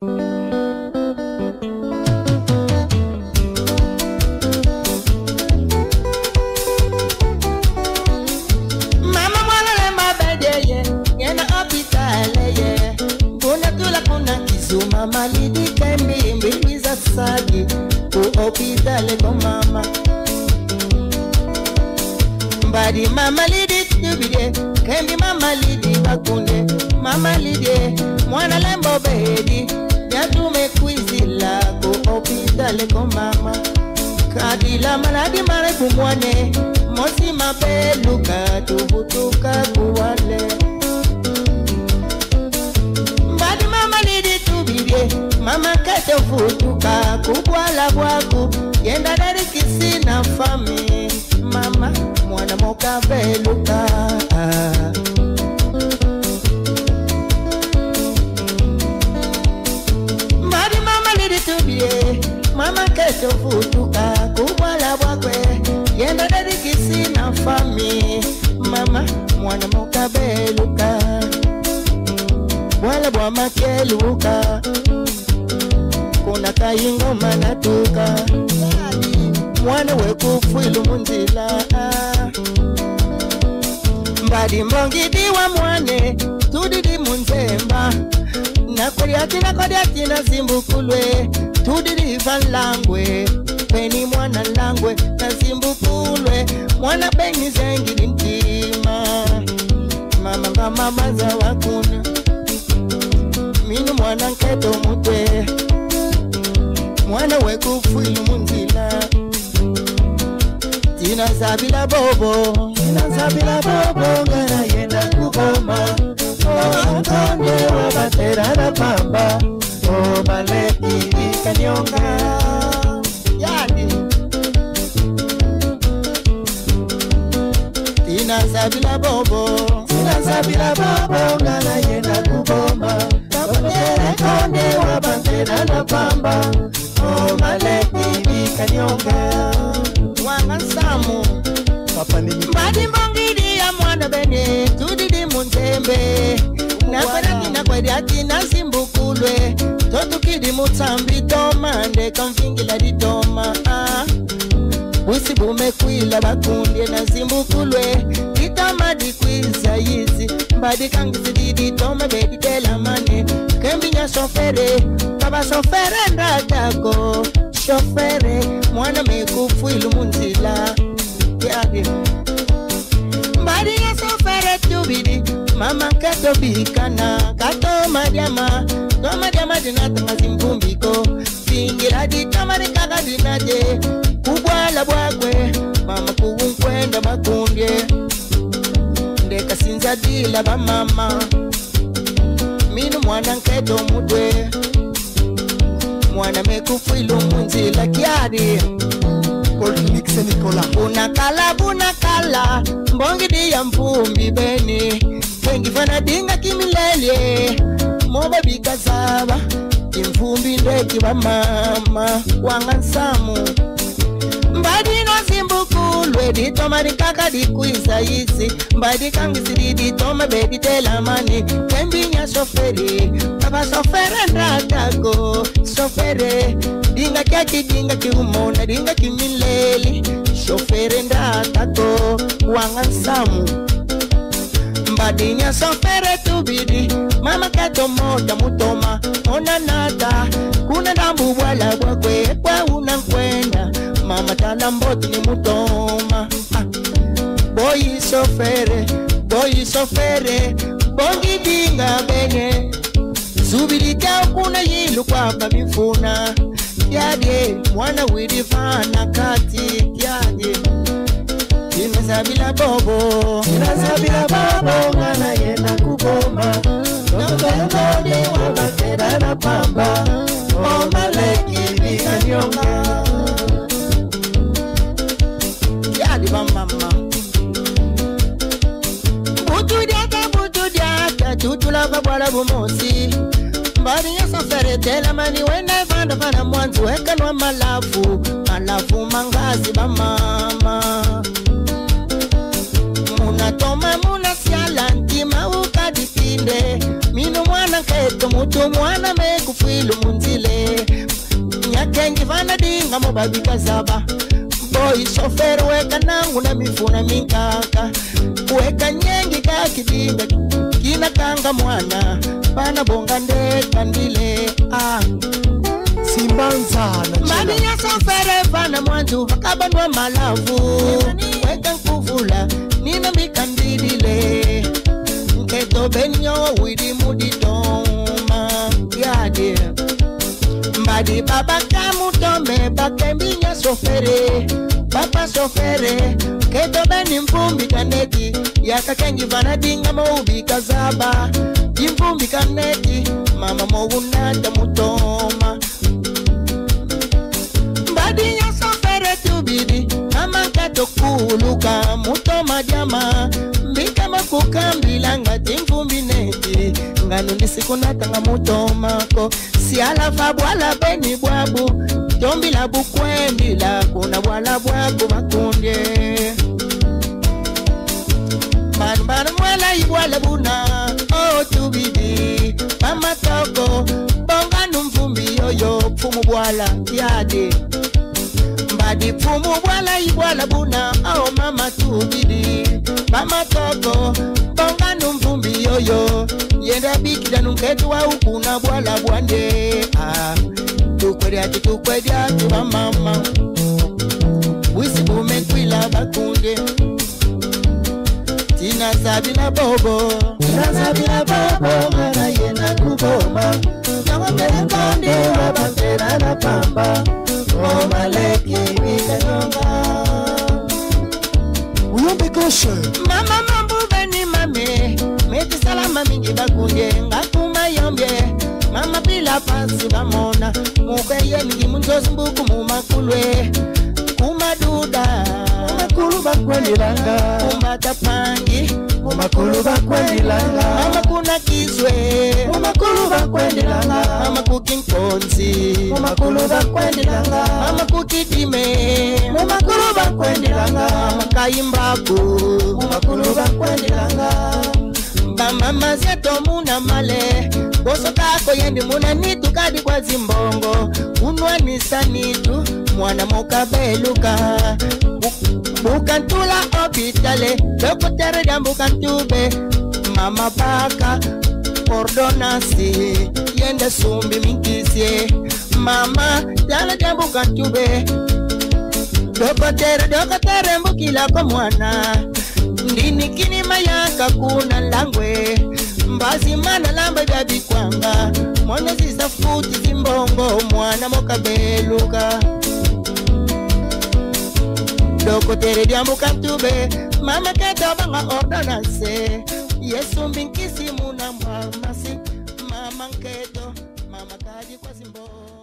Mama lidi kendi mbibi za sagi kuopitale kwa mama mbadi mama lidi tubide kendi mama lidi bakunde mama lidi mwana lembo bedi yatume kuizila kuopitale kwa mama kadila maladi mare kumwane mosi mabeluka tubutuka kuwale mama kete futuka kubwala bwaku yenda dari kisina fami mama mwana moka beluka mbadi mama lidi tubie mama kete futuka kubwala bwakwe yenda dari kisina fami mama mwana moka beluka wala bwa makeluka kuna kayingo manatuka mwana wekufuilu munzila mbadi mbongidi wa mwane tudidi munzemba nakodiati na zimbukulwe tudidi vanlangwe peni mwana langwe na zimbukulwe mwana bengi zengidi mtima mama mama za wakuna minu mwana nketo mutwe mwana wekufuilu munzila tina zabila bobo ngana yenda kuboma akonde wabatera na pamba maleki ikanyonga yadi tina zabila bobo ngana yenda kuboma akonde wabatera na pamba maleki ikanyonga wanga samu mbadi mbongidi ya mwana bene tudidi munzembe nakwediati na zimbukulwe totukidi mutambi tomande kamfingila ditoma busi bumekwila bakundye na zimbukulwe ditama dikwiza yizi mbadi kangisididi tome beditela mane kembinya shofere baba shofere ndadako shofere mwana mekufuilu munzila yadi mbadi ya shofere tubidi mama kato bikana kato madiama dinatanga zimbumbiko singira ditama dikaka dinaje kubwala bwakwe mama kuwunkwenda makundye ndeka sinza dila ba mama minu mwana nketo mutwe mwana mekufuilu munzila kiadi Polynique Nicola bunakala mbongidi ya mpumbi beni kengi fana dinga kimilele moba bikazaba imfumbi ndeki ba mama wanga nsamu mbadi no zimbukulwe ditoma dikaka dikwiza yisi mbadi kangisidi ditoma beditela mani kembinya shoferi baba shofere ndatago shofere dinga kyaki dinga kiumona dinga kimileli shofere ndatago wanga nsamu mbadinya shofere tubidi mama kato moja mutoma ona nata kuna ndambu wala bwakwe kwa unankwenda mama tala mboti ni mutoma boyi shofere bongi dinga benye zubiri kia kuna yilu kwa babifuna kiadye mwana widifana kati kiadye Inazabila bobo ngana yenda kuboma Nokondoni wabatera na pamba maleki ikanyonga yadi ba mama butudiata tutula babwala bumosi mbari ya safari tela mani wenda vanda vana mwanzu hekanwa malafu mangazi ba mama Muna toma muna siala ntima ukadipinde minu mwana kete keto mutu mwana me kufilu munzile nyakengi vana dinga mobabika zaba boy sofer weka nangu na mifuna minkaka weka nyengi kakidinga kina kanga mwana bana bonga ndeka ndile Simbanzana mani ya sofere vana mwanzu vakabanwa malavu weka nkuvula nina mikandidile nketo benyo widi muditoma yade mbadi baba kamutome bakembinya sofere papa sofere keto beni mfumbi kaneti yakakengi vana dinga maubi kazaba imfumbi kaneti mama mowunata mutoma mbadi ya sofere tubidi mama kato kuluka mutoma jama mbika makukambilanga timfumbi neti nganu ndisikunatanga mutomako siala fabwala beni bwabu tombi la bukwendi la kuna bwala bwabu makundye Manu mwela ibwala buna oh tubidi mama toko bonga numfumbi yoyo fumu bwala yade mbadi fumu bwala ibwala buna oh mama tubidi mama toko bonga numfumbi yoyo yenda bikida nunketu wa ukuna bwala bwande tukwedi ati wa mama wisi bumentwila bakunde Tina sabina bobo Mara yena kuboma Kama mbele konde Wabantera na pamba Oma leki Wikanonga Uyombe koshe Mama mambu beni mame Meti salama mingi bakunde Ngakuma yombe Mama pila pasi bamona Mukeye mingi munzozi mbuku mumakulwe Kumaduda Kumakulu bakwendilanga Kumatapangi Kumakulu bakwendilanga Mama kuna kizwe Kumakulu bakwendilanga Mama kukinkonzi Kumakulu bakwendilanga Mama kukidime Kumakulu bakwendilanga Mama kaimbaku Kumakulu bakwendilanga Mama zeto muna male Boso kako yendi muna nitu kadi kwa zimbongo Unwa nisa nitu mwana moka beluka Bukantula opitale Dokotere dan bukantube Mama baka Ordonasi Yende sumbi minkisye Mama Jala dan bukantube Dokotere mbukila kwa mwana Ndini kini mayaka kuna langwe Mbazi mana lamba jabi kwanga Mwana zisa futi zimbongo Mwana moka beluka Doko tere diambu kantube Mama keta banga ordonanse Yesu mbinkisi muna mwamasi Mama keto Mama kadi kwa zimbo